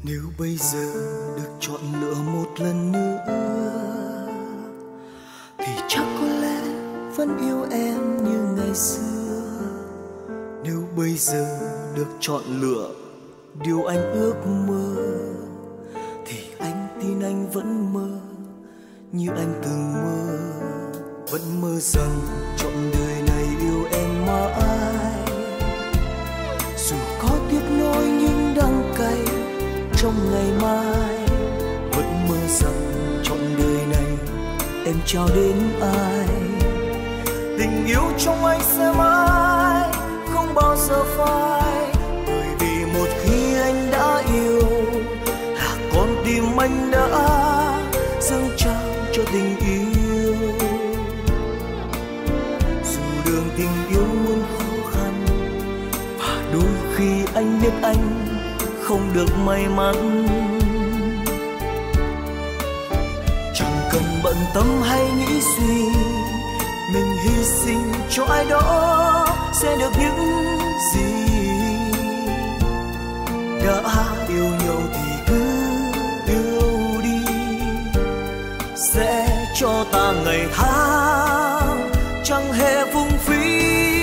Nếu bây giờ được chọn lựa một lần nữa thì chắc có lẽ vẫn yêu em như ngày xưa. Nếu bây giờ được chọn lựa điều anh ước mơ thì anh tin anh vẫn mơ như anh từng mơ. Vẫn mơ rằng trọn đời này yêu em mãi, dù có tiếc nuối nhưng đắng cay trong ngày mai. Vẫn mơ rằng trọn đời này em trao đến ai, tình yêu trong anh sẽ mãi không bao giờ phai. Bởi vì một khi anh đã yêu là con tim anh đã dâng trao cho tình yêu. Dù đường tình yêu luôn khó khăn và đôi khi anh biết anh không được may mắn, chẳng cần bận tâm hay nghĩ suy, mình hy sinh cho ai đó sẽ được những gì. Đã yêu nhau thì cứ yêu đi, sẽ cho ta ngày tháng chẳng hề phung phí.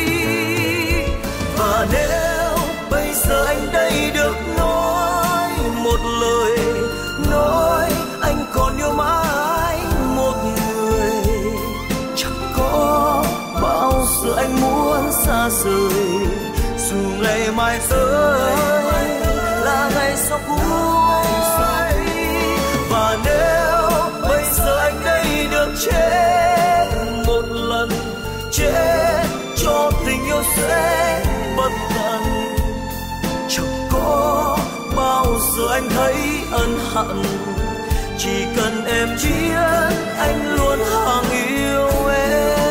Và nếu bây giờ anh đây được nói một lời, nói anh còn yêu mãi một người, chẳng có bao giờ anh muốn xa rời. Dù ngày mai tới là ngày sau cuối, và nếu bây giờ anh đây được chết một lần, chết cho tình yêu sẽ bất tận. Chẳng có bao giờ anh thấy ân hận, chỉ cần em biết anh luôn hàng yêu em.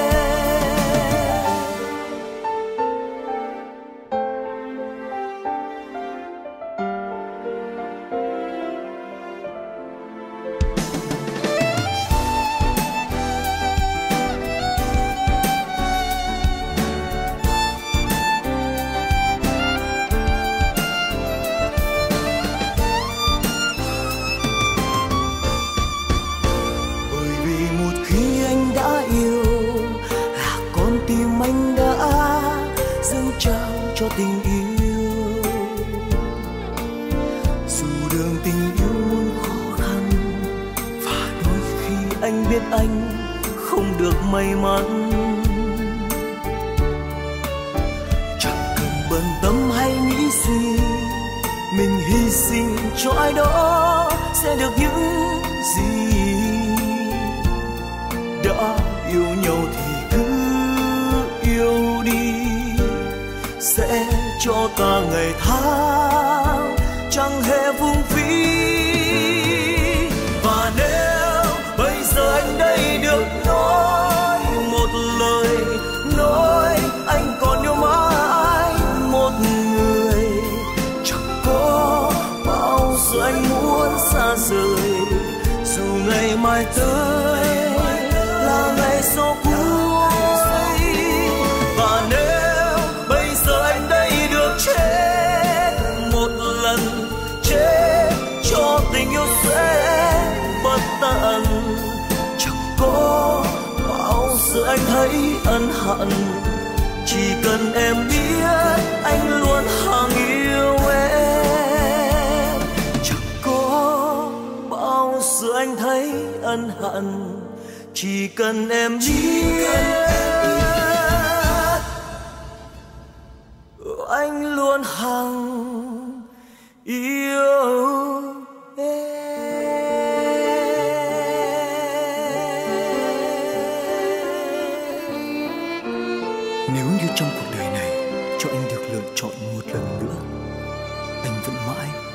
Cho tình yêu, dù đường tình yêu luôn khó khăn và đôi khi anh biết anh không được may mắn, chẳng cần bận tâm hay nghĩ suy, mình hy sinh cho ai đó sẽ được những gì. Đã yêu nhau thì cứ yêu đi, sẽ cho ta ngày tháng chẳng hề phung phí. Và nếu bây giờ anh đây được nói một lời, nói anh còn yêu mãi một người, chẳng có bao giờ anh muốn xa rời. Dù ngày mai tới là ngày sau cuối, và nếu bây giờ anh đây được chết một lần, chết cho tình yêu sẽ bất tận. Chẳng có bao giờ anh thấy ân hận, chỉ cần em biết anh luôn hàng yêu em. Chẳng có bao giờ anh thấy ân hận, chỉ cần em biết anh luôn hằng yêu em. Nếu như trong cuộc đời này cho anh được lựa chọn một lần nữa, anh vẫn mãi